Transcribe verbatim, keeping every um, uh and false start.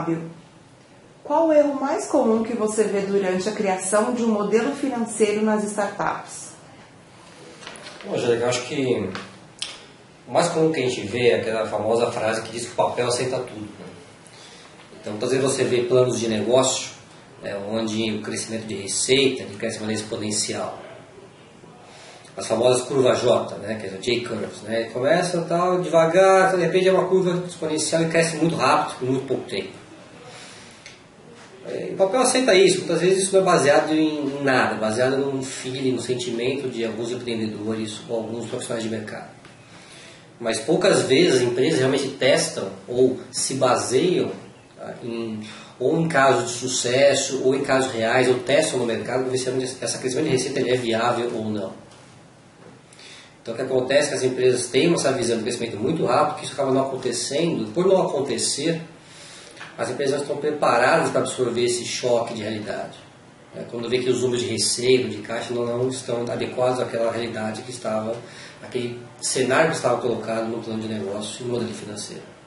contábil. Qual o erro mais comum que você vê durante a criação de um modelo financeiro nas startups? Bom, Angélica, eu acho que o mais comum que a gente vê é aquela famosa frase que diz que o papel aceita tudo, né? Então, muitas vezes você vê planos de negócio é, onde o crescimento de receita cresce de maneira exponencial. As famosas curvas J, né, que é o J-curves, né, começa tal, devagar, de repente é uma curva exponencial e cresce muito rápido por muito pouco tempo. É, o papel aceita isso, muitas vezes isso não é baseado em nada, baseado num feeling, no sentimento de alguns empreendedores ou alguns profissionais de mercado. Mas poucas vezes as empresas realmente testam ou se baseiam em, ou em casos de sucesso, ou em casos reais, ou testam no mercado para ver se essa crescimento de receita é viável ou não. Então o que acontece é que as empresas têm essa visão de crescimento muito rápido, que isso acaba não acontecendo. Por não acontecer, as empresas estão preparadas para absorver esse choque de realidade. Quando vê que os números de receita, de caixa, não, não estão adequados àquela realidade que estava, aquele cenário que estava colocado no plano de negócio e no modelo financeiro.